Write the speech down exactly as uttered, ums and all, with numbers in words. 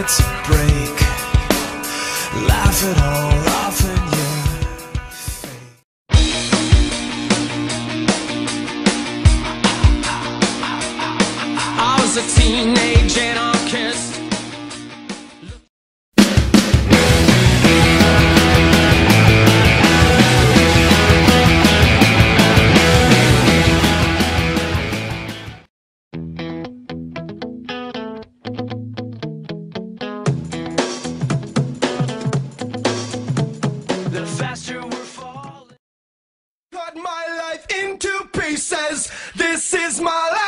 hearts break, laugh it all off in your face. I was a teenage anarchist. The faster we're falling. Cut my life into pieces. This is my life.